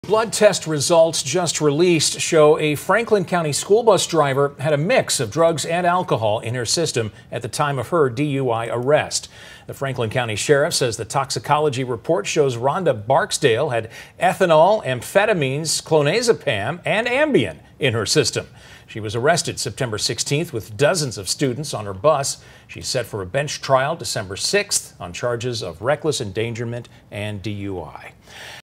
Blood test results just released show a Franklin County school bus driver had a mix of drugs and alcohol in her system at the time of her DUI arrest. The Franklin County Sheriff says the toxicology report shows Rhonda Barksdale had ethanol, amphetamines, clonazepam, and Ambien in her system. She was arrested September 16th with dozens of students on her bus. She's set for a bench trial December 6th on charges of reckless endangerment and DUI.